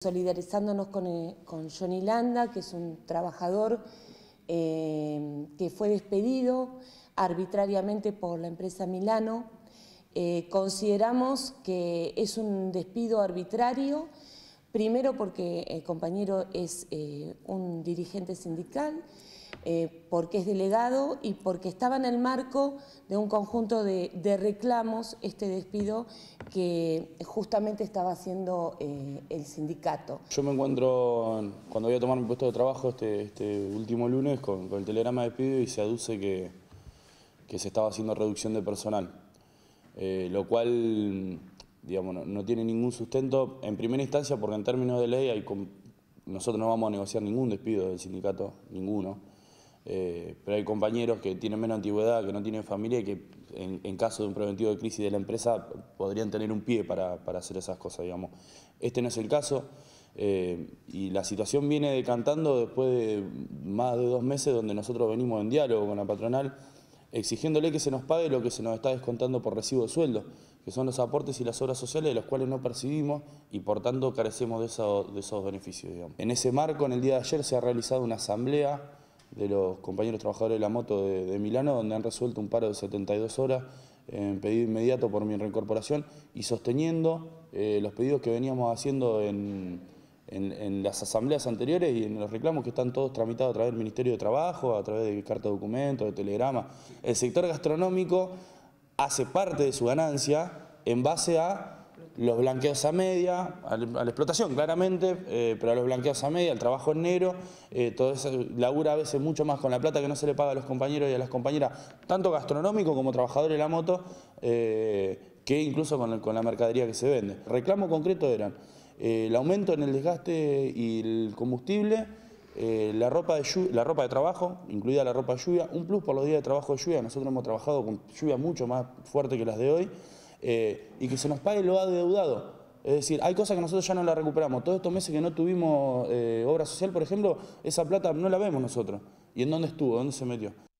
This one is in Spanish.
Solidarizándonos con Johnny Landa, que es un trabajador que fue despedido arbitrariamente por la empresa Milano. Consideramos que es un despido arbitrario, primero porque el compañero es un dirigente sindical, porque es delegado y porque estaba en el marco de un conjunto de reclamos este despido que justamente estaba haciendo el sindicato. Yo me encuentro, cuando voy a tomar mi puesto de trabajo este último lunes, con el telegrama de despido y se aduce que se estaba haciendo reducción de personal, lo cual, digamos, no tiene ningún sustento en primera instancia porque en términos de ley nosotros no vamos a negociar ningún despido del sindicato, ninguno. Pero hay compañeros que tienen menos antigüedad, que no tienen familia y que en caso de un preventivo de crisis de la empresa podrían tener un pie para hacer esas cosas, digamos. Este no es el caso y la situación viene decantando después de más de 2 meses donde nosotros venimos en diálogo con la patronal exigiéndole que se nos pague lo que se nos está descontando por recibo de sueldo, que son los aportes y las obras sociales de los cuales no percibimos y por tanto carecemos de esos beneficios, digamos. En ese marco, en el día de ayer se ha realizado una asamblea de los compañeros trabajadores de la moto de Milano, donde han resuelto un paro de 72 horas en pedido inmediato por mi reincorporación y sosteniendo los pedidos que veníamos haciendo en las asambleas anteriores y en los reclamos que están todos tramitados a través del Ministerio de Trabajo, a través de carta de documento, de telegrama. El sector gastronómico hace parte de su ganancia en base a los blanqueos a media, a la explotación claramente, pero a los blanqueos a media, al trabajo en negro, todo eso labura a veces mucho más con la plata que no se le paga a los compañeros y a las compañeras, tanto gastronómico como trabajadores de la moto, que incluso con la mercadería que se vende. El reclamo concreto eran el aumento en el desgaste y el combustible, la ropa de trabajo, incluida la ropa de lluvia, un plus por los días de trabajo de lluvia. Nosotros hemos trabajado con lluvia mucho más fuerte que las de hoy, y que se nos pague lo adeudado. Es decir, hay cosas que nosotros ya no la recuperamos. Todos estos meses que no tuvimos obra social, por ejemplo, esa plata no la vemos nosotros. ¿Y en dónde estuvo? ¿Dónde se metió?